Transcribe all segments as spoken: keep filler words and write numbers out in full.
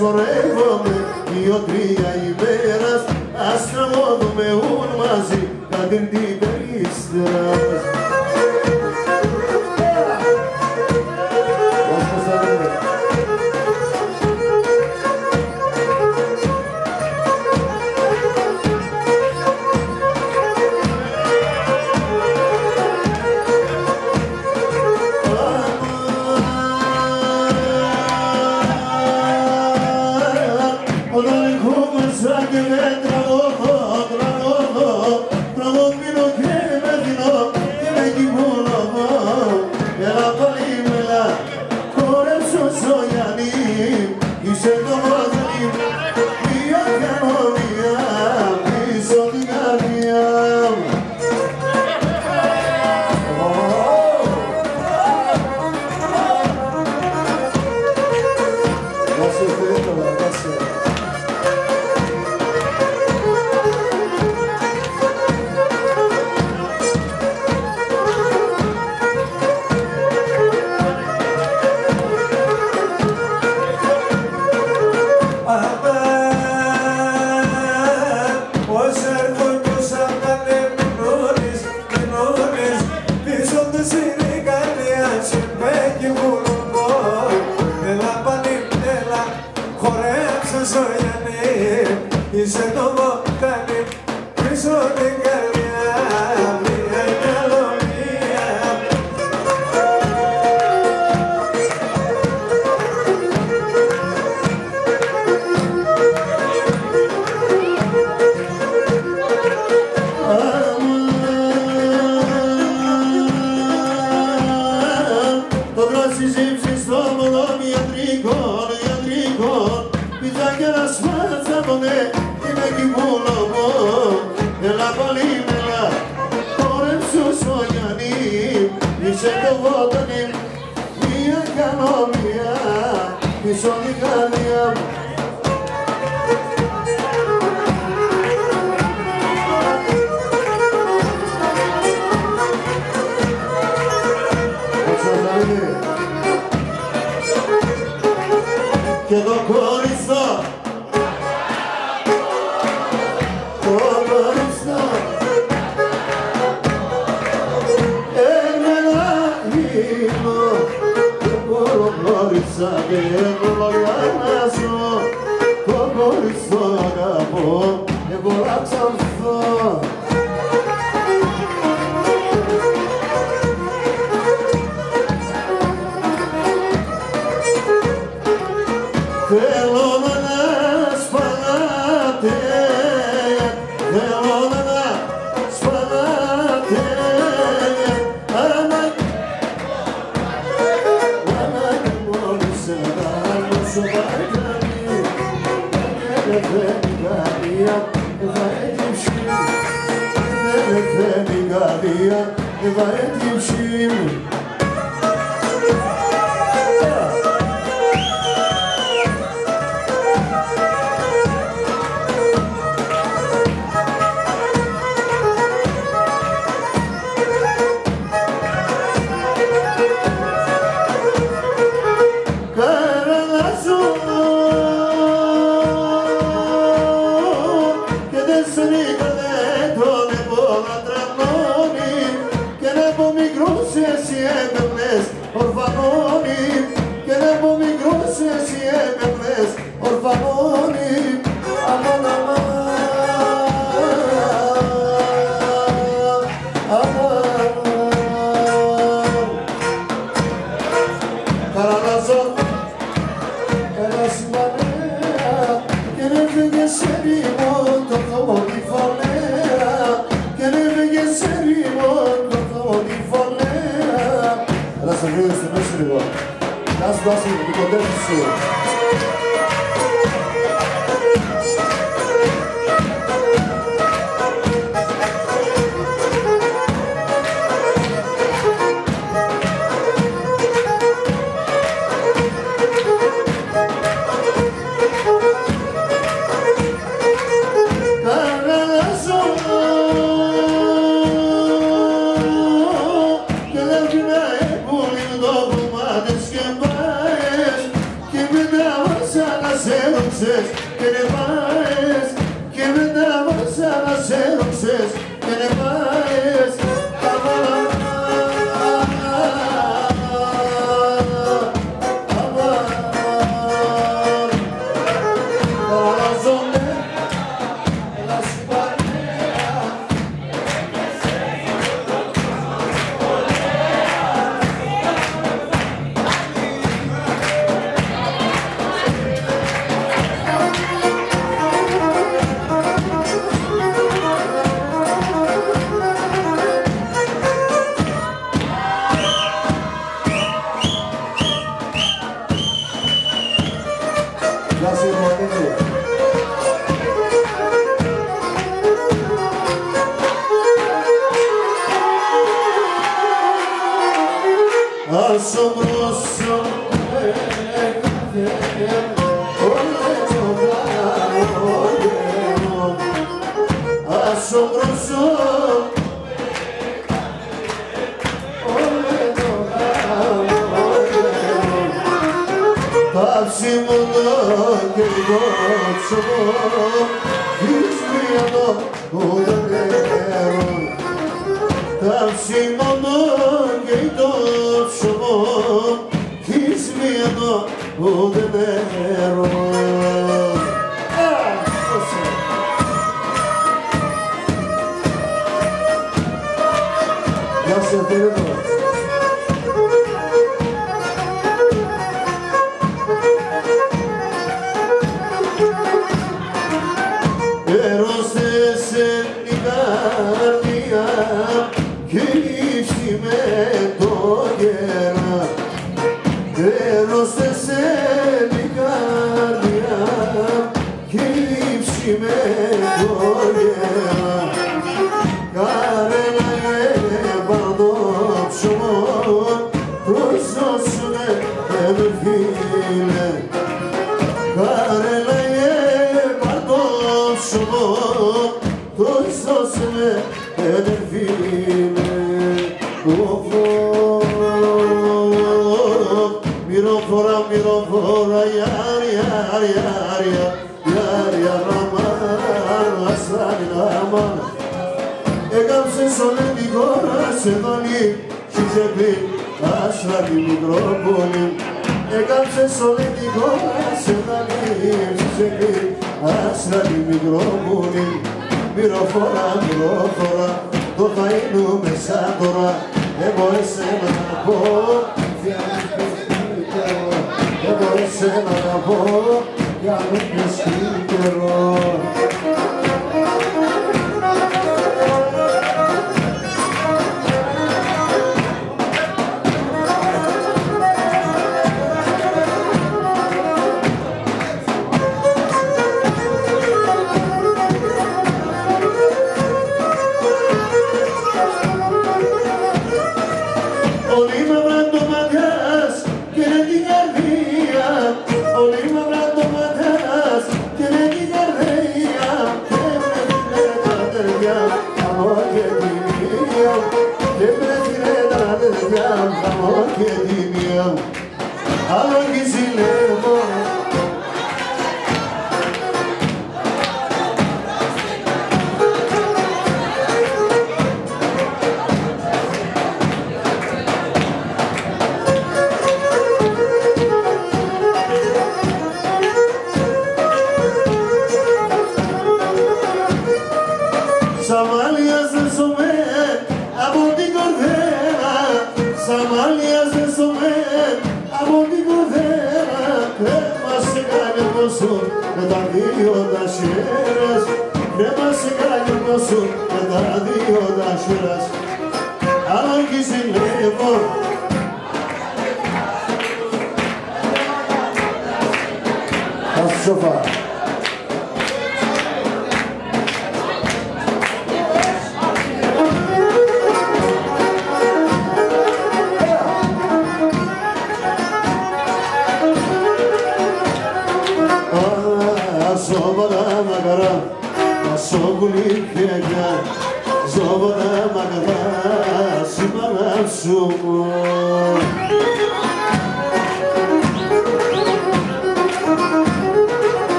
χορεύομαι δύο-τρία ημέρας, ας τραγωδούμε ούν μαζί κατ' την περίστρας. Είσαι το βοτάνι πίσω την καρδιά, μία κι άλλο μία. Το κράσι ζύψει στο μολόμι ιατρικών, ιατρικών, πιτζά και να σπάτσαμονε. Είμαι εκεί που λόγω, έλα πάλι μελά, χόρεψου στο Γιάννη, είσαι το βότανι, μία κάνω μία, πίσω την καρδιά μου. Και το χωριστό, δεν προλαβαίνω, το χωριστό αγαπώ, δεν μπορώ να ξανθώ. Θέλω να σπανάτε, θέλω να σπανάτε, Nas nossas condições. Give me that. πάες και μετά μας ανασέρωξες και δεν πάες τα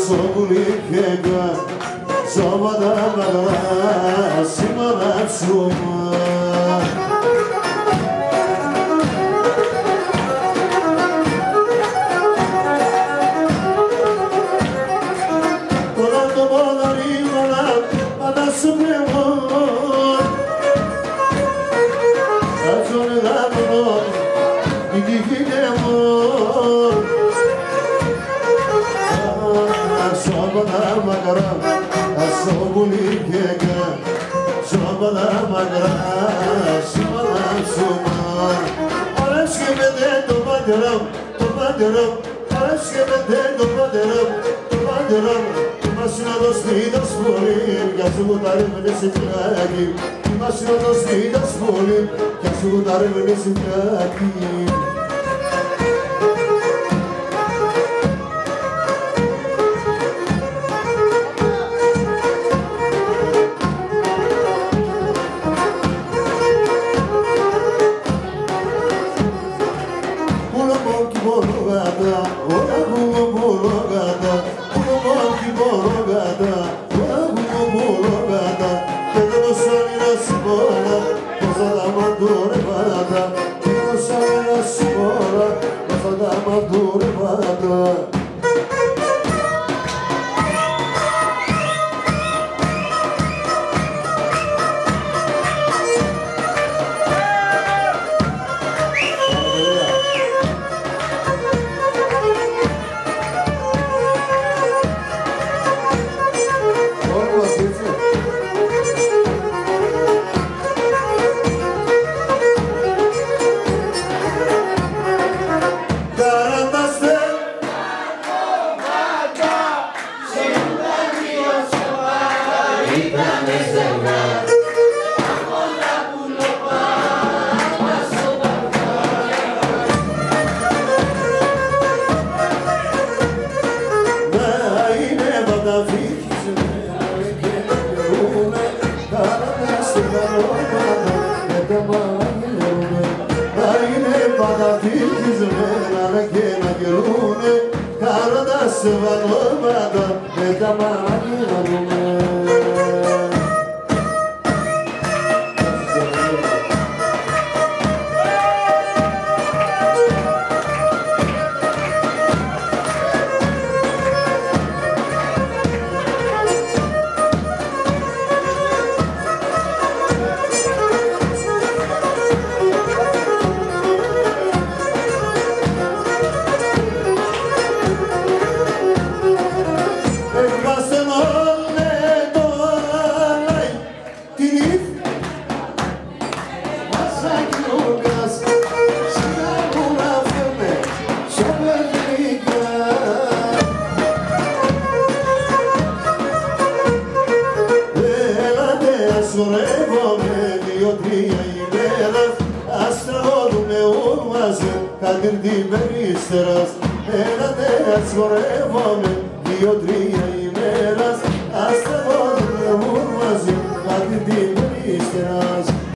Σοβουλή κέγκα, σώματα μαγρά, σήμερα ψωμά. Τώρα το πόδαρι μάνα, πάντα σου πλέον. Κάτσονε δάπνο, μην τυχείτε μόνο. Σώματα μακρά, σοβουλή κέγκα, σώματα μακρά, σήμερα ψωμά. Αρέσκεται το πατέρα μου, το πατέρα μου, αρέσκεται το πατέρα μου, το πατέρα μου. Μας να το σπίτι πολύ, για σου τα ρεύαινε σε φυλάκι. Μας να το σπίτι πολύ, για σου τα ρεύαινε σε φυλάκι. Κατήρ την περίστερας, έλατε ας χορεύομαι, δύο-τρία